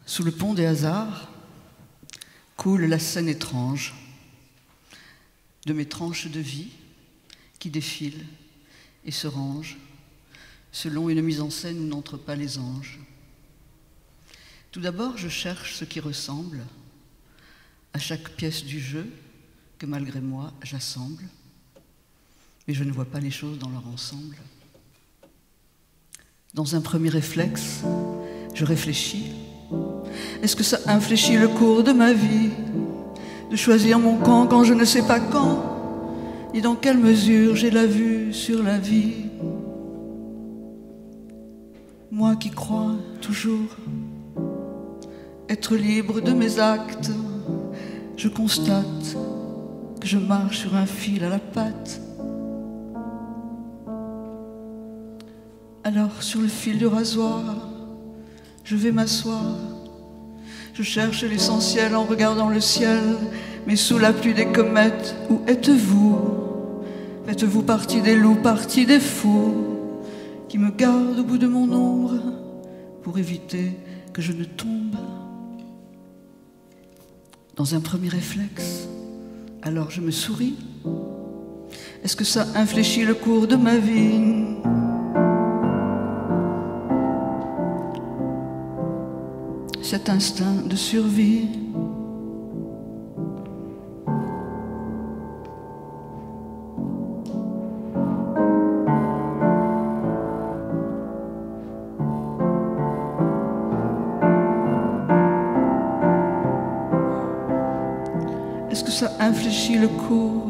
Sous le pont des hasards coule la scène étrange de mes tranches de vie qui défilent et se rangent selon une mise en scène où n'entrent pas les anges. Tout d'abord, je cherche ce qui ressemble à chaque pièce du jeu que malgré moi j'assemble, mais je ne vois pas les choses dans leur ensemble. Dans un premier réflexe, je réfléchis. Est-ce que ça infléchit le cours de ma vie de choisir mon camp quand je ne sais pas quand, ni dans quelle mesure j'ai la vue sur la vie? Moi qui crois toujours être libre de mes actes, je constate que je marche sur un fil à la patte. Alors sur le fil du rasoir, je vais m'asseoir. Je cherche l'essentiel en regardant le ciel, mais sous la pluie des comètes, où êtes-vous? Faites-vous partie des loups, partie des fous, qui me gardent au bout de mon ombre pour éviter que je ne tombe? Dans un premier réflexe, alors je me souris. Est-ce que ça infléchit le cours de ma vie? Cet instinct de survie. Est-ce que ça infléchit le cours